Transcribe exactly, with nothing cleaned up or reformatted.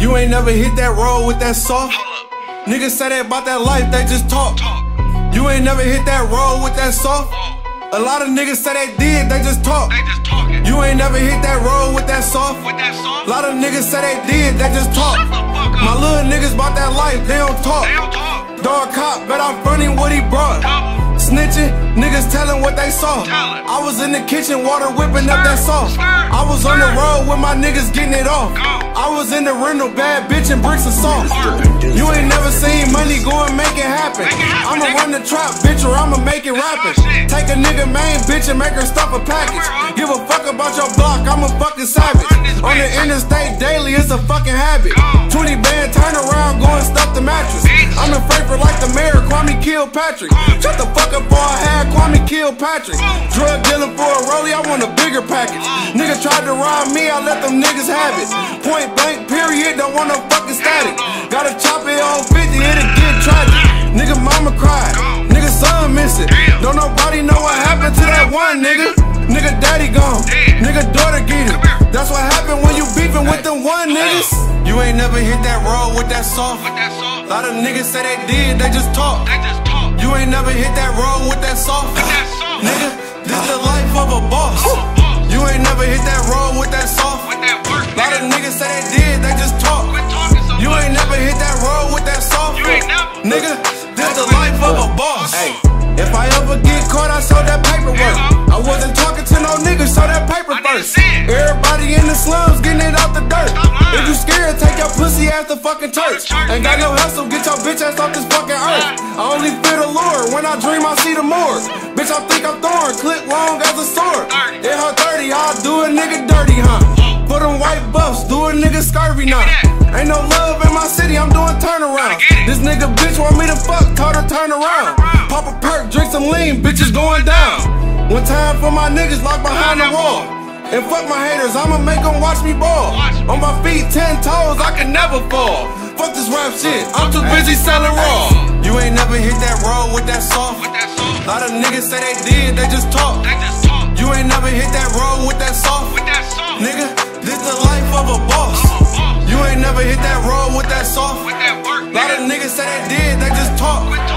You ain't never hit that road with that soft. Niggas say that about that life, they just talk. You ain't never hit that road with that soft. A lot of niggas say they did, they just talk. You ain't never hit that road with that soft. A lot of niggas say they did, they just talk. My little niggas about that life, they don't talk. Dog cop, bet I'm fronting what he brought. Snitching, niggas telling what they saw. I was in the kitchen, water whipping up that sauce. I was on the road with my niggas getting it off. I was in the rental, bad bitch and bricks of sauce. You ain't never seen money go and make it happen. I'ma run the trap, bitch, or I'ma make it rapping. Take a nigga main bitch and make her stuff a package. Give a fuck about your block, I'm a fucking savage. On the interstate daily, it's a fucking habit. twenty band, turn around, go and stuff the mattress. I'm in Frankfurt like the mayor, Kwame killed Patrick. Shut the fuck up before I had Kwame killed Patrick. Drug dealing for a rollie, I want a bigger package. Nigga tried to rob me, I let them niggas have it. Point blank, period, don't want no fucking static. Gotta chop it on fifty, it'll get tragic. Nigga mama cried, nigga son missing. Don't nobody know what happened to that one nigga. Nigga daddy gone, nigga daughter get it. That's what happened when you beefing with them one niggas. You ain't never hit that road with that soft. A lot of niggas say they did, they just talk. You ain't never hit that road with that soft. Nigga, this the life of a boss. You ain't never hit that road with that soft. A lot of niggas say they did, they just talk. You ain't never hit that road with that soft. Nigga, this the life of a boss. Hey, if I ever get caught, I sold that paperwork. I wasn't talking to no niggas, so that paper first. Everybody in the slums getting it out the dirt. If you scared, take your pussy ass to fucking church. Ain't got no hustle, get your bitch ass off this fucking earth. I only fear the Lord, when I dream I see the morgue. Bitch, I think I'm throwing, clip long as a sword. In her thirty, I'll do a nigga dirty, huh? For them white buffs, do a nigga scurvy now. Ain't no love in my city, I'm doing turnaround. This nigga bitch want me to fuck, told her turn around. Pop a perk, drink some lean, bitches going down. One time for my niggas locked behind the wall. And fuck my haters, I'ma make them watch me ball. On my feet, ten toes, I can never fall. Fuck this rap shit, I'm too busy selling raw. You ain't never hit that road with that soft. A lot of niggas say they did, they just talk. You ain't never hit that road with that soft. Nigga, this the life of a boss. You ain't never hit that road with that soft. A lot of niggas say they did, they just talk.